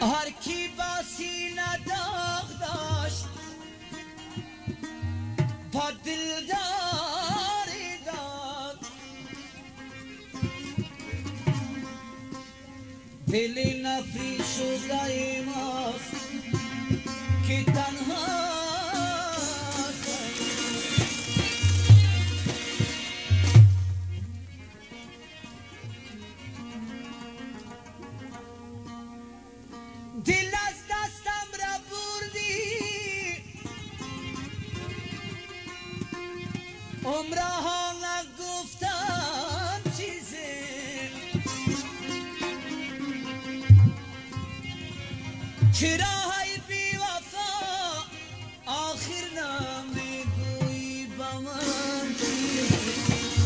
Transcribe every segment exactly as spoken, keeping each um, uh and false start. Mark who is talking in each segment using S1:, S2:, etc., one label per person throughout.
S1: هر کی با سینه داغ داشت با دلداری داد دل نفری شده ماست که تنها دل از دستم را بردی عمرها نگفتم چیزی چرا های بی وفا آخر نمیگویی با من چیزی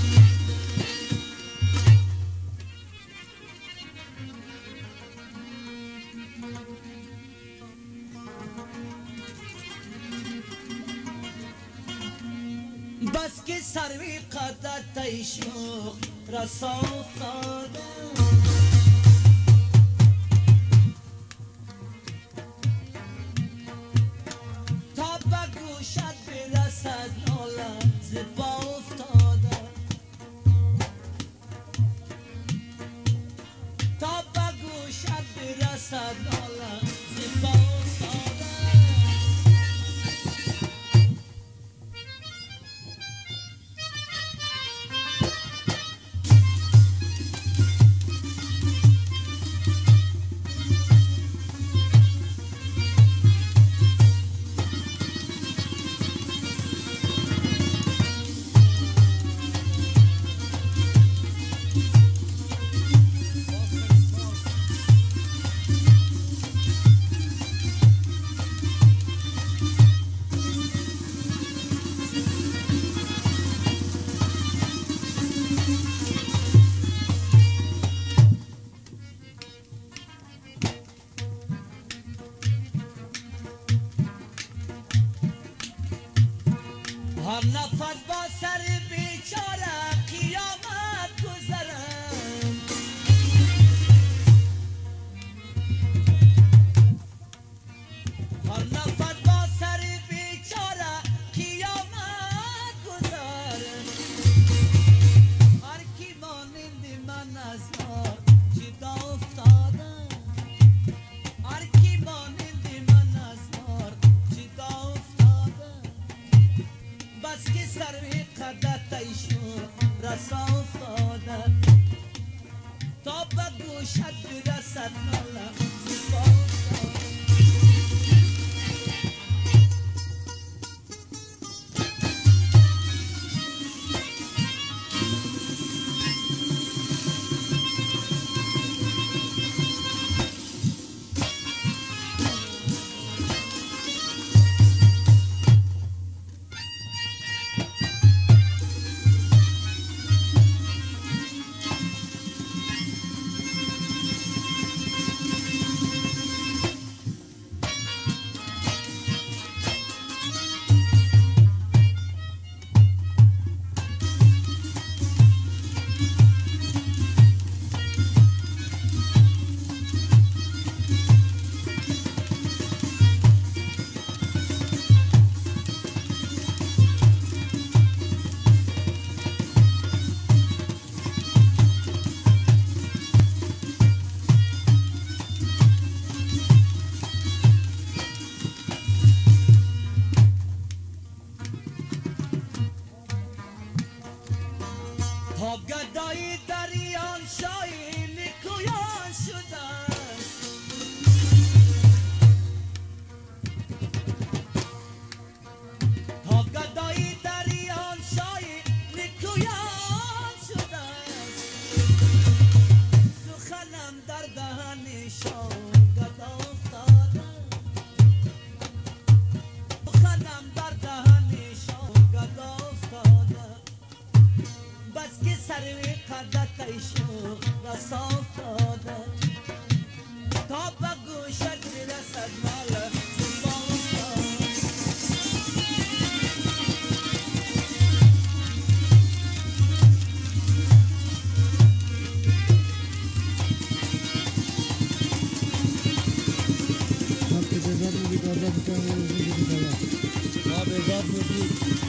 S1: بس که سروی قدر تیشوق رسا افتادم تا به گوشت برسد نالم زبا افتادم تا به گوشت برسد نالم زبا افتادم هر نفس با سر بیچاره قیامت گذرم هر نفس با سر بیچاره قیامت گذرم هر کی مانند من از یار جدا افتادم هر کی مانند من از یار جدا افتادم بس که سروی قدر تیشوق رسا افتاده تا به گوشت برسد نالم زیبا افتاده تا گدای دریان شایی نیکویان شده است تا گدای دریان شایی نیکویان شده است سخنم در دهن شاه گدا افتاده سخنم در دهن شاه گدا افتاده بس که سروی قدر تیشوق رسا افتاده تا به گوشت برسد نالم زیبا افتاده
S2: بهزاد موزیک آزاد میکنم ما بهزاد موزیک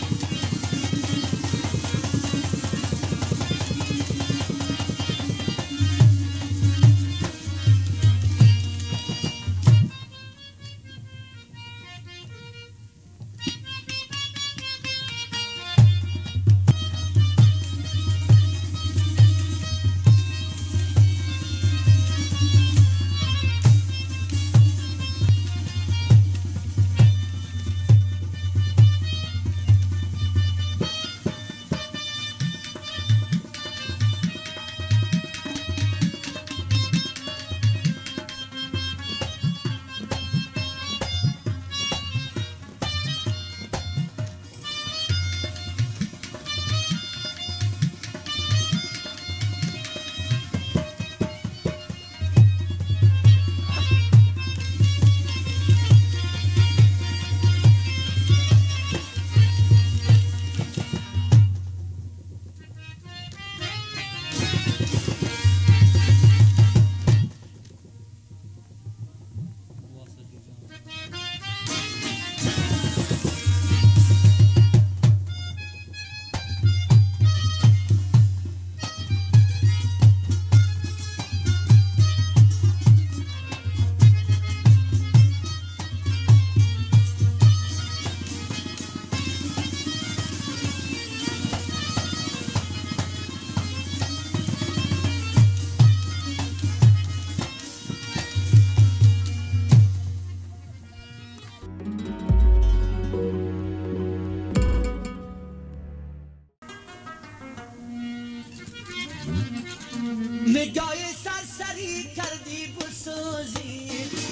S1: نگاه سرسری کردی بسوزی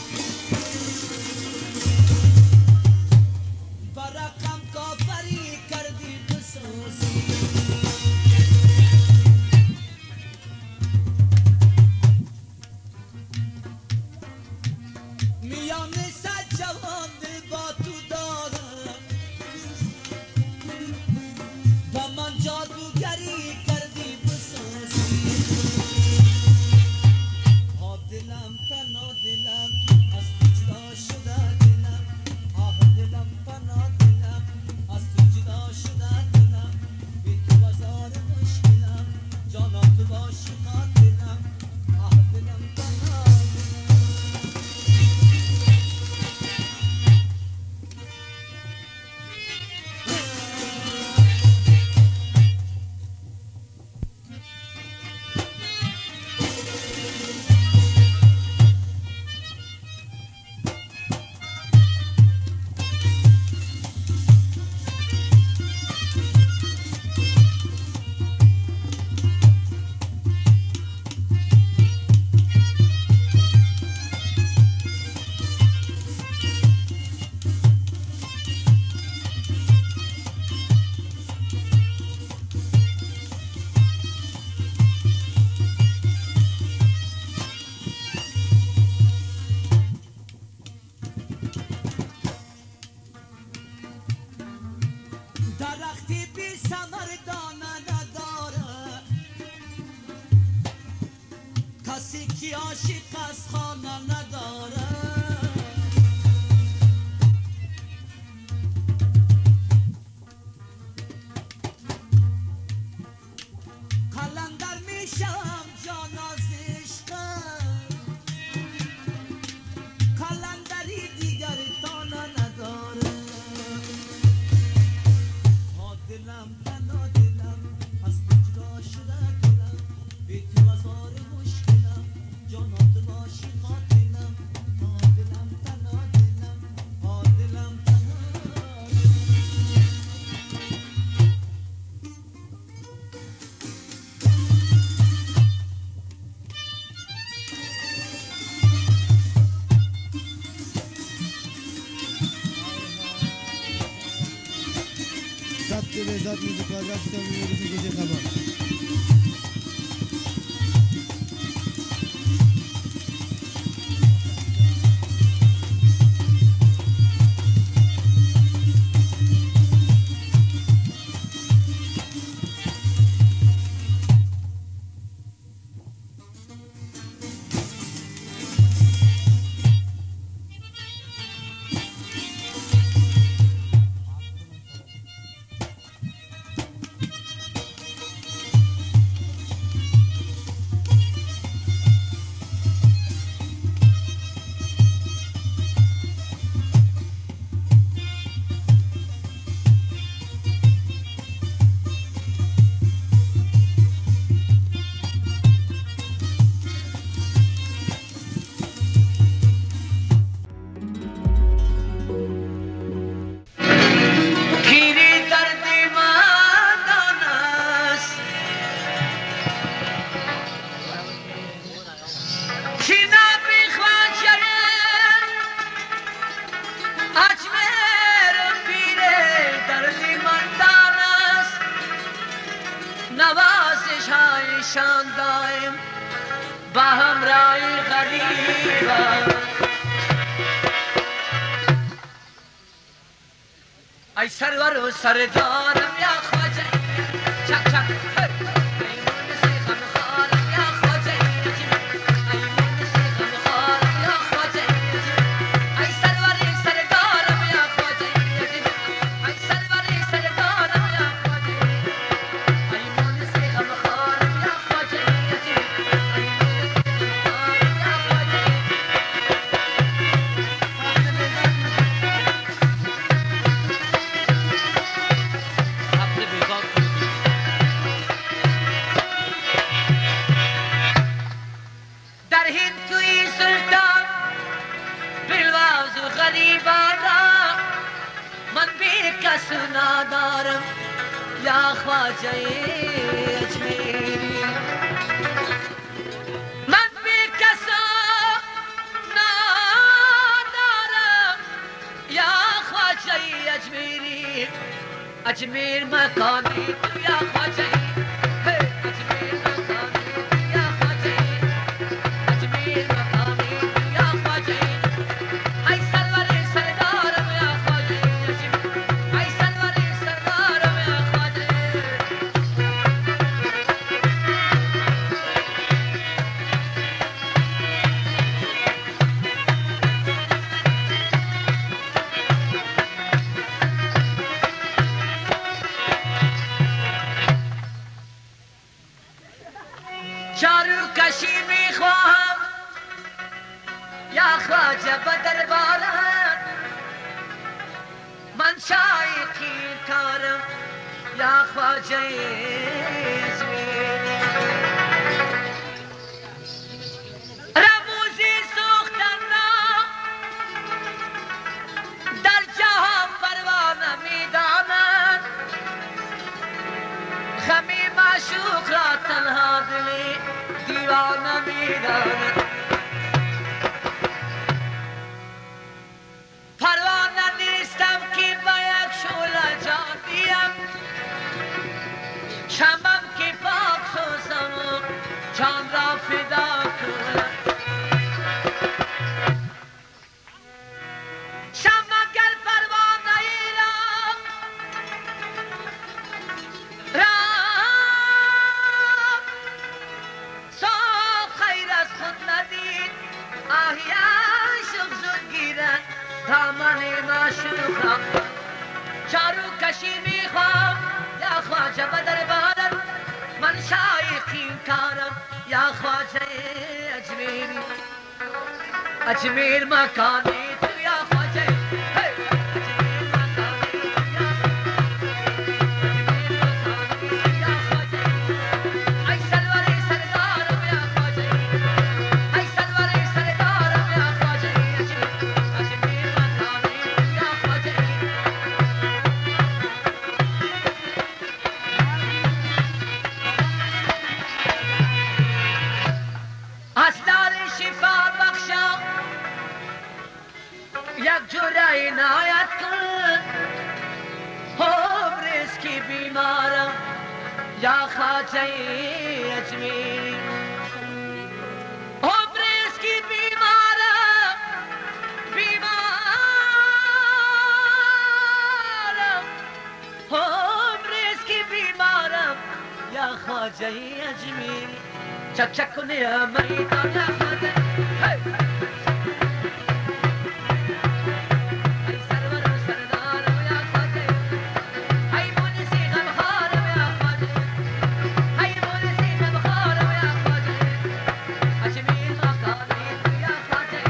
S1: با رقم کافری کردی بسوزی میان صد جوان دل با تو دارم با من جادوگری کردی بسوزی دلم فنا دلم از تو جدا شده دلم آه دلم فنا دلم از تو جدا شده دلم بی تو بازار مشکلم جانا تو باشی قاتلم آه دلم فنا درختی بی ثمر دانه نداره کسی که عاشق از خانه نداره قلندر میشم جان از عشقم قلندری دیگر تانه نداره دلم فنا دلم از تو جدا شده دلم بی تو بازار مشکلم جانا تو باشی قاتلم آه دلم فنا دلم آه دلم فنا
S2: ثبت بهزاد موزیک آزاد میکنم خبر
S1: غریبم ای سرور و سردارم یا خواجه چک چک ای مونسی غمخوارم یا خواجه ای مونسی غمخوارم یا خواجه ای سرور سردارم یا خواجه ای سرور سردارم یا خواجه ای مونسی غمخوارم یا خواجه ای مونسی غمخوارم یا خواجه در هند توی سلطان بلواز و غریبانا من بی کس ندارم یا خواجه اجمیری من بی کس ندارم یا خواجه اجمیری اجمیر مکانی تو یا خواجه اجمیر مکانی تو یا خواجه اجمیر مکانی تو یا خواجه ای سرور سردارم یا خواجه ای سرور سردارم یا خواجه چارو کشی میخواهم یا خواجه بدر بارم من شایقی کارم یا خواجه ازمیر رموزی سوختن را در جهان پروانه میدانند خمی معشوق را تنها دلی دیوانه میداند پروانه نیستم که با یک شعله جان دیم شمم که پاک سوزم و جان را فدا کنم شم اگر پروانه ای را دامن معشوق را چارو کشی میخوام یا خواجه بدر بارم من شایقی کارم یا خواجه اجمیری اجمیر مکانی تو یا خواجه اجمیر مکانی تو یا اجمیر مکانی تو یا خواجه ای سرور سردارم یا خواجه ای سرور سردارم یا خواجه اجمیر مکانی تو یا خواجه اسلال شفا بخشا یک جوره عنایت کن عمرست که بیمارم یا خواجه اجمیری عمرست که بیمارم بیمارم عمرست که بیمارم یا خواجه اجمیری چک چک کنه میدان یا خواجه ای سرور و سردارم یا خواجه ای مونسی غمخوارم یا خواجه ای مونسی غمخوارم یا خواجه اجمیر مکانی تو یا خواجه